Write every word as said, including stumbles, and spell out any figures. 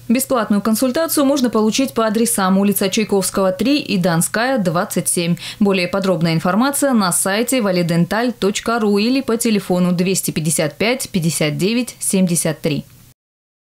Бесплатную консультацию можно получить по адресам: улица Чайковского, три и Донская, двадцать семь. Более подробная информация на сайте валиденталь точка ру или по телефону двести пятьдесят пять пятьдесят девять семьдесят три.